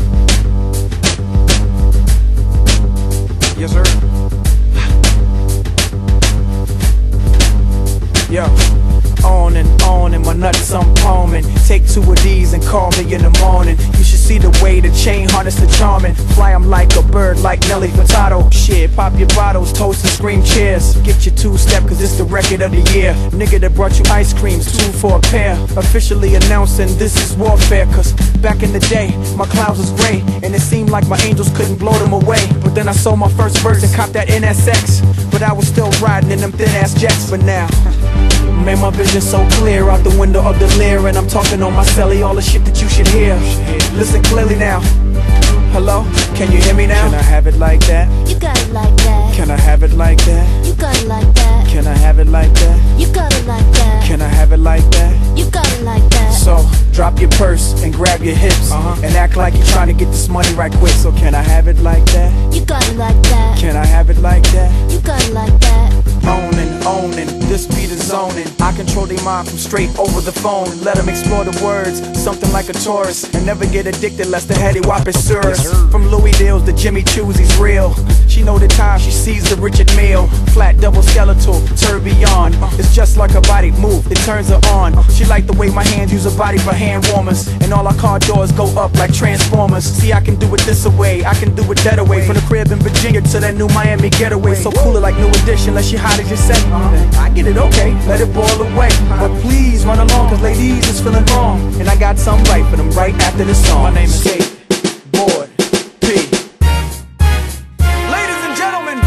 Yes, sir. Yo, on and my nuts I'm palming. Take two of these and call me in the morning. You should see the way the chain harness the charming. Fly 'em like a bird, like Nelly Furtado. Shit, pop your bottles, toast and scream cheers. Get your two-step, cause it's the record of the year. Nigga that brought you ice creams, 2 for a pair. Officially announcing this is warfare. Cause back in the day, my clouds was gray, and it seemed like my angels couldn't blow them away. But then I sold my first verse and copped that NSX. But I was still riding in them thin-ass jets. But now, man, my vision so clear out the window of the Lear, and I'm talking on my celly, all the shit that you should hear. Listen clearly now. Hello, can you hear me now? Can I have it like that? You got it like that. Can I have it like that? You got it like that. Can I have it like that? You got it like that. Can I have it like that? You got it like that. So, drop your purse and grab your hips, and act like you're trying to get this money right quick. So can I have it like that? You got it like that. Can I have it like that? You got it like that. Owning, this beat is zoning. I control their mind from straight over the phone. Let them explore the words, something like a tourist, and never get addicted lest the heady whop is serious. From Louis Deals to Jimmy Choo's, he's real. She know the time she sees the Richard Mille. Flat double skeletal, tourbillon. It's just like her body move, it turns her on. She like the way my hands use her body for hand warmers, and all our car doors go up like transformers. See, I can do it this away, I can do it that away. From the crib in Virginia to that new Miami getaway. So cooler like New Edition, unless you hot as you say. I get it, okay, let it boil away. But please run along, cause ladies is feeling wrong, and I got something right for them right after this song. My name is Skateboard P. Ladies and gentlemen,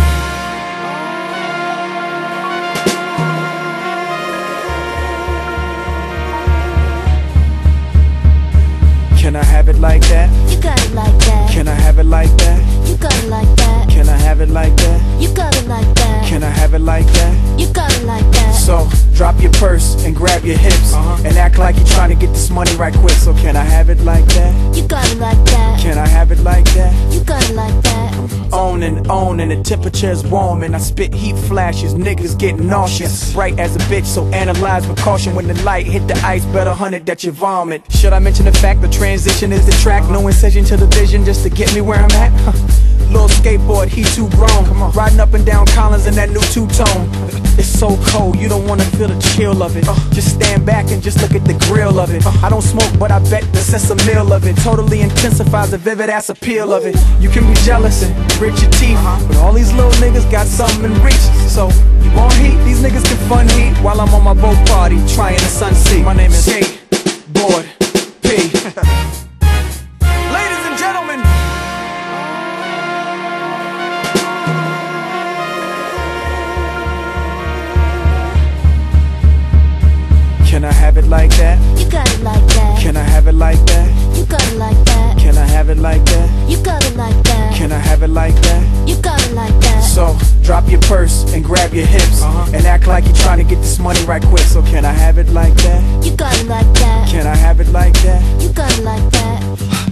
can I have it like that? You got it like that. Can I have it like that? You got it like that. Can I have it like that? You got it like that. Can I have it like that? You got it like that. So, drop your purse and grab your hips, and act like you're trying to get this money right quick. So can I have it like that? You got it like that. Can I have it like that? You got it like that. Owning, the temperature's warming. I spit heat flashes, niggas get nauseous. Bright as a bitch, so analyze with caution. When the light hit the ice, better hunt it that you vomit. Should I mention the fact the transition is the track? No incision to the vision just to get me where I'm at? Little skateboard, he too grown. Riding up and down Collins in that new two-tone. It's so cold, you don't wanna feel the chill of it. Just stand back and just look at the grill of it. I don't smoke, but I bet the sense of meal of it totally intensifies the vivid ass appeal of it. You can be jealous and grit your teeth, but all these little niggas got something in reach. So, you want heat? These niggas can fun heat while I'm on my boat party, trying the sun seat. My name is Skateboard P. Ladies and gentlemen, can I have it like that? You got it like that. Can I have it like that? You got it like that. Can I have it like that? You got it like that. Can I have it like that? You got it like that. So, drop your purse and grab your hips, and act like you're trying to get this money right quick. So can I have it like that? You got it like that. Can I have it like that? You got it like that.